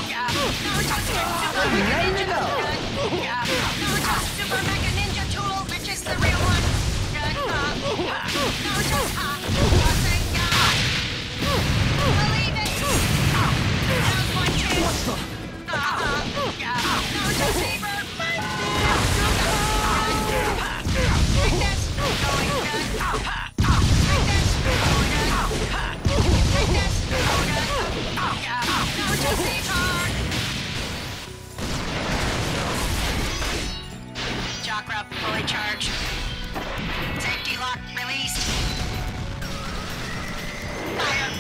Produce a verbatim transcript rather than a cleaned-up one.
Ready to go. Naruto's Super Mega Ninja Tool, which is the real one. Naruto's hot. Believe it. Now's my chance. Naruto Saber. Take this. Going good. Take this. Going good. Take this. Going good. Naruto Saber. Chakra fully charged. Safety lock released. Fire!